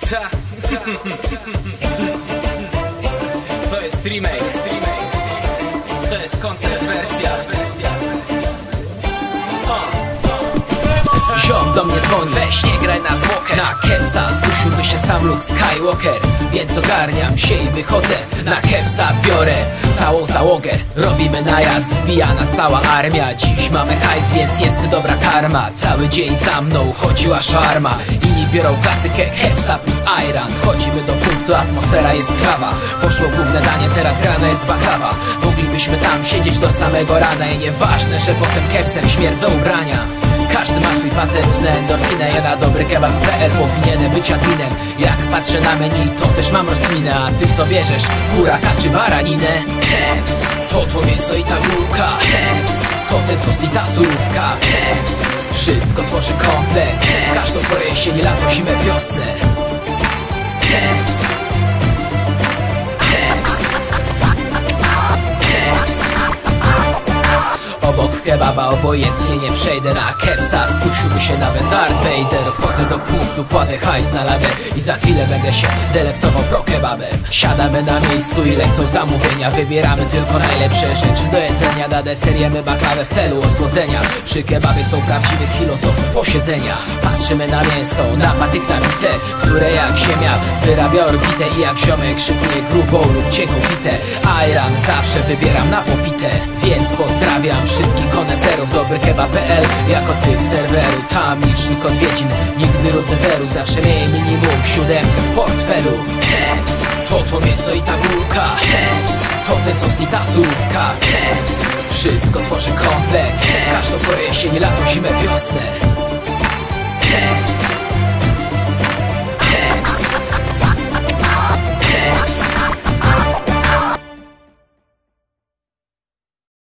To jest remake. To jest koncert wersja. Ziom do mnie dzwoni, weź nie graj na zwłokę. Na kepsa skusiłby się sam Luke Skywalker. Więc ogarniam się i wychodzę. Na kepsa biorę całą załogę. Robimy najazd, wbija nas cała armia. Dziś mamy hajs, więc jest dobra karma. Cały dzień za mną chodziła szarma. Inni biorą klasykę kepsa plus ayran. Wchodzimy do punktu, atmosfera jest klawa. Poszło główne danie, teraz grana jest baklawa. Moglibyśmy tam siedzieć do samego rana. I nieważne, że potem kepsem śmierdzą ubrania. Każdy ma swój patent na endorfinę. Ja na dobry kebab PR powinienem być adminem. Jak patrzę na menu, to też mam rozkminę. A ty co bierzesz? Kuraka czy baraninę? Keps, to mięso i ta bułka. Keps, to ten sos i ta surówka. Keps, wszystko tworzy komplet. Każdą porę jesień, lato, zimę, wiosnę. Keps, keps, keps. Obok kebaba obojętnie nie przejdę. Na kepsa skusiłby się nawet Darth Vader. Wchodzę do punktu, kładę hajs na ladę i za chwilę będę się delektował pro kebabem. Siadamy na miejscu i lecą zamówienia. Wybieramy tylko najlepsze rzeczy do jedzenia. Na deser jemy baklawę w celu osłodzenia. Przy kebabie są prawdziwych filozofów posiedzenia. Patrzymy na mięso, na patyk nabite, które jak ziemia wyrabia orbitę. I jak ziomek szykuje grubą lub cienką pitę. Ayran zawsze wybieram na popite. Więc pozdrawiam wszystkich koneserów. Dobry kebab.pl jako tych serwerów. Tam licznik odwiedzin nigdy równy zeru. Zawsze miej minimum 7 w portfelu. Keps, to mięso i ta bułka. Keps, to ten sos i ta surówka. Keps, wszystko tworzy komplet. Każdą porę jesień, lato, zimę, wiosnę.